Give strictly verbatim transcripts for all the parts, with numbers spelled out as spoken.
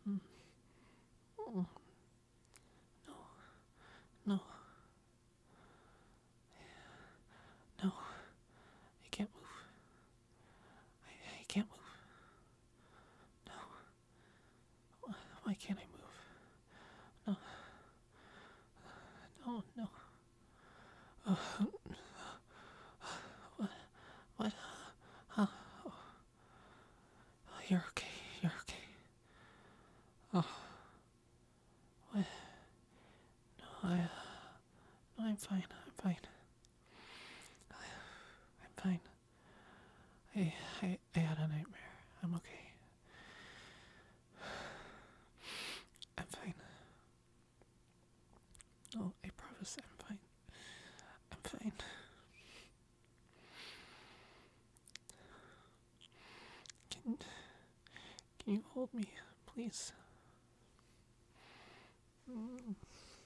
Mm. Oh, no, no, no. I can't move. I, I can't move. No. Why can't I move? No, no, no. Oh, what? What? Huh? Oh, you're okay. You're okay. Oh, what? No, I. No, I'm fine. I'm fine. I'm fine. I, I, I had a nightmare. I'm okay. I'm fine. No, I promise I'm fine. I'm fine. Can, can you hold me, please? Mm.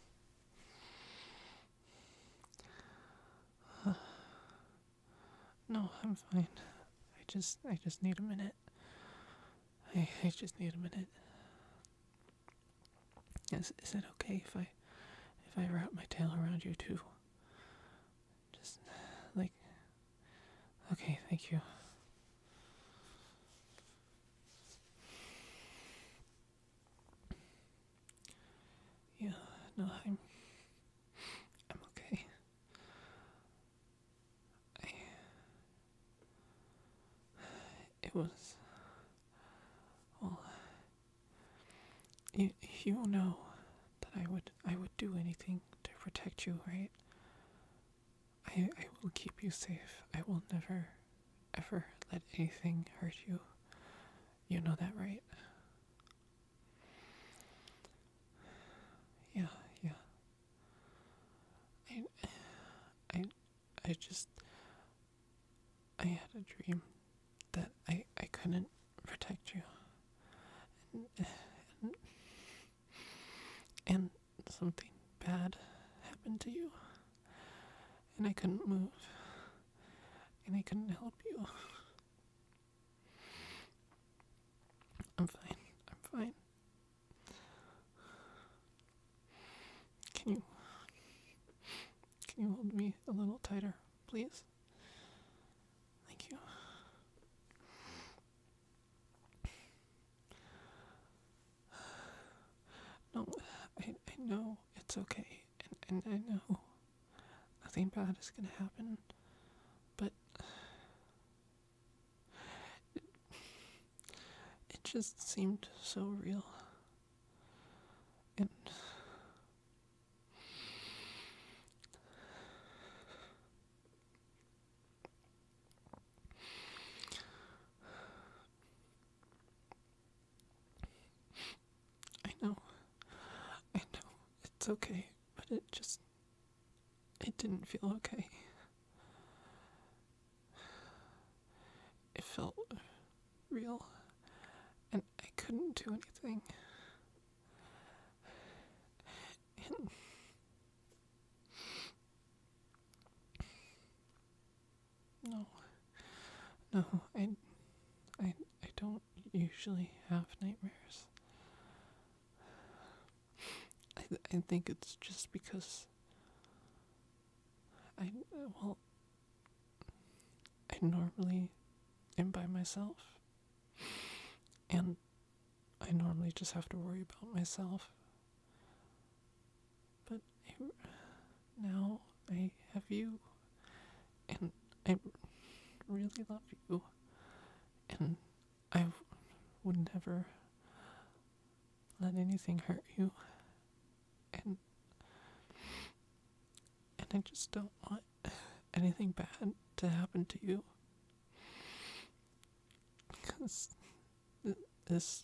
No, I'm fine. I just, I just need a minute. I, I just need a minute. Is, is it okay if I, if I wrap my tail around you too? Just, like, okay, thank you. Yeah, no, I'm, I'm okay. I, it was, well, you, you know that I would, I would do anything to protect you, right? I, I will keep you safe. I will never, ever let anything hurt you. You know that, right? Yeah, yeah. I, I, I just, I had a dream that I, I couldn't protect you. And, and, and something bad happened to you. And I couldn't move. And I couldn't help you. I'm fine. I'm fine. Can you, can you hold me a little tighter, please? Thank you. No, I, I know it's okay. And, and I know nothing bad is gonna happen. But it just seemed so real. And I know, I know, it's okay. But it just, it didn't feel okay. It felt real. And I couldn't do anything. And no, no, I, I, I don't usually have nightmares. I, th- I think it's just because I, well, I normally am by myself. And I normally just have to worry about myself. But I, now I have you. And I really love you. And I would never let anything hurt you. And and I just don't want anything bad to happen to you. Because this,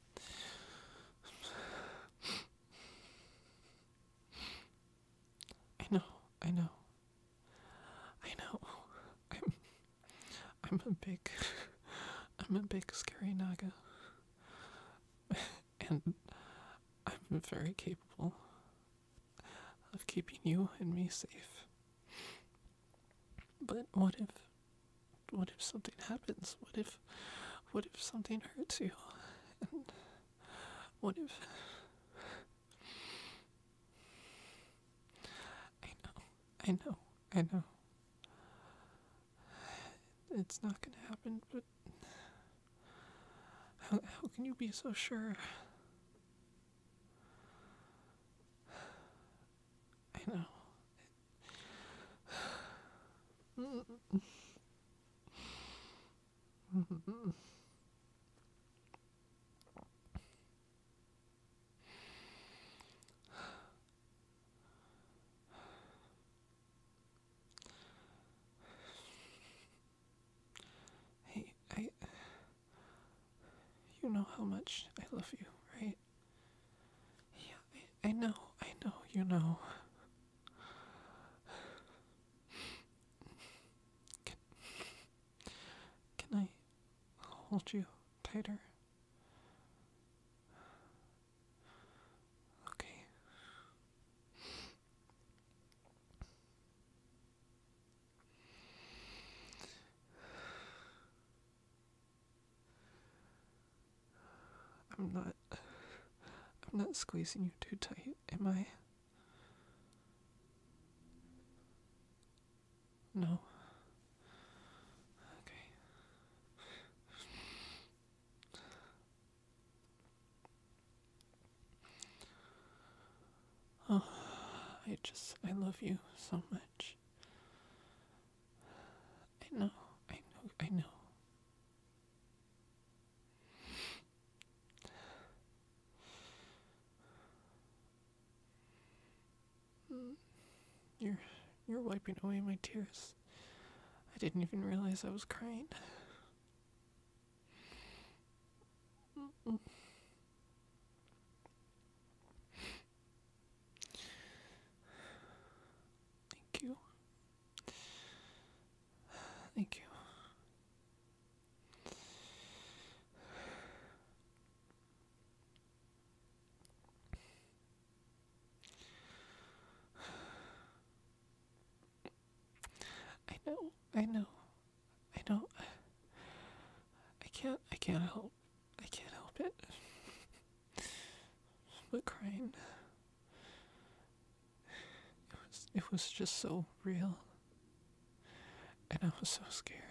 I know, I know, I know. I'm, I'm a big, I'm a big scary naga. And I'm very capable of keeping you and me safe. But what if, what if something happens? What if, what if something hurts you? And What if... I know, I know, I know. It's not gonna happen, but... How, how can you be so sure? I know. Hey, I... You know how much I love you, right? Yeah, I, I know, I know, you know. Can, can I hold you tighter? Okay. I'm not... I'm not squeezing you too tight, am I? No. Okay. Oh, I just... I love you so much. I know, I know, I know. Mm, You're... You're wiping away my tears. I didn't even realize I was crying. Mm-mm. Thank you. Thank you. I know, I know, I know. I can't, I can't help, I can't help it. But crying, it was, it was just so real. And I was so scared.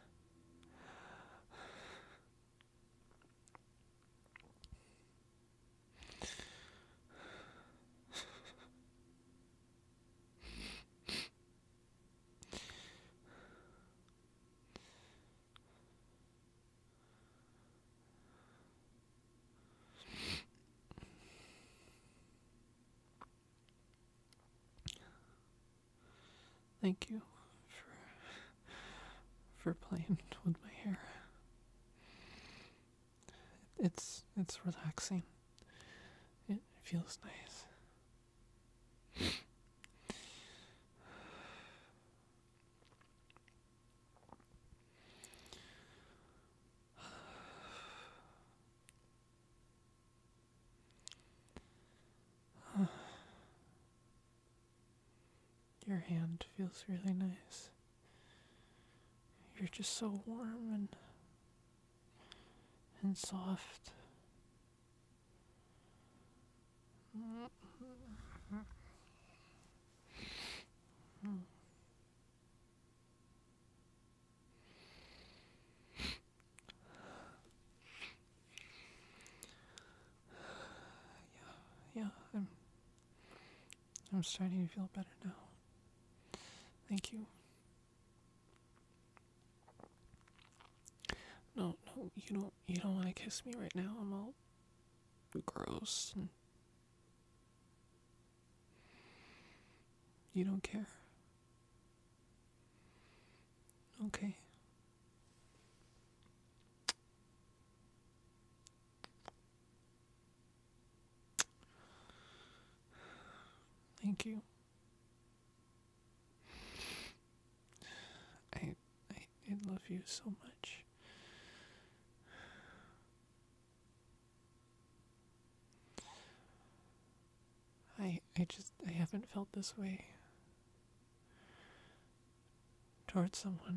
Thank you for, for playing with my hair. It's, it's relaxing. It feels nice. Your hand feels really nice. You're just so warm and and soft. Yeah, I'm I'm starting to feel better now. Thank you. No, no, you don't you don't want to kiss me right now. I'm all gross and you don't care. Okay. Thank you. I I, I love you so much. I I just I haven't felt this way towards someone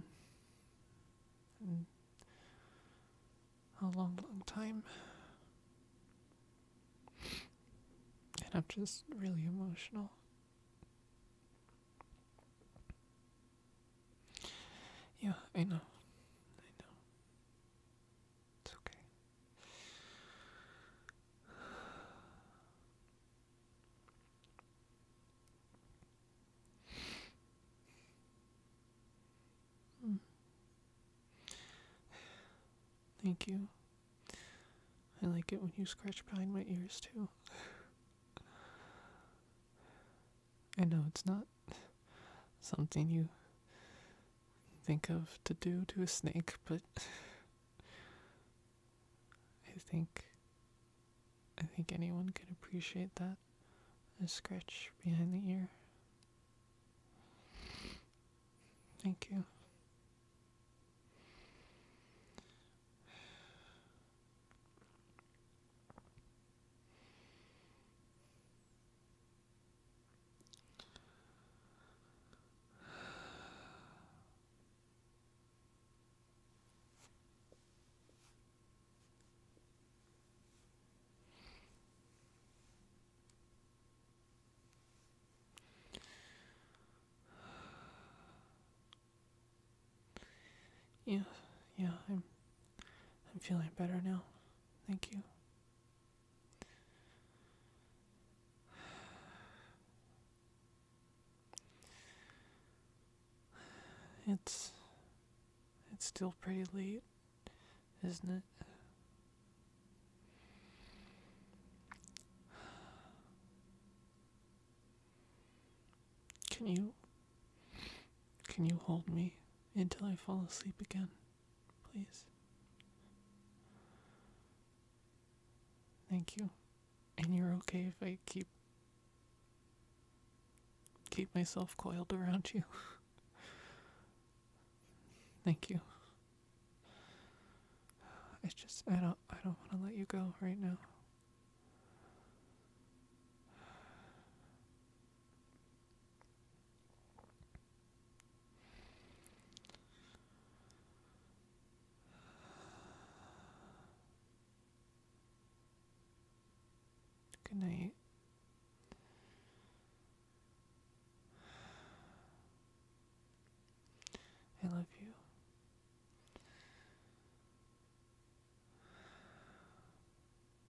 in a long, long time. I'm just really emotional. Yeah, I know. I know. It's okay. Mm, thank you. I like it when you scratch behind my ears too. I know it's not something you think of to do to a snake, but I think I think anyone can appreciate that. A scratch behind the ear. Thank you. Yeah, yeah, I'm I'm feeling better now. Thank you. It's it's still pretty late, isn't it? Can you can you hold me until I fall asleep again, please? Thank you. And you're okay if I keep keep myself coiled around you. Thank you. I just I don't I don't want to let you go right now. Good night.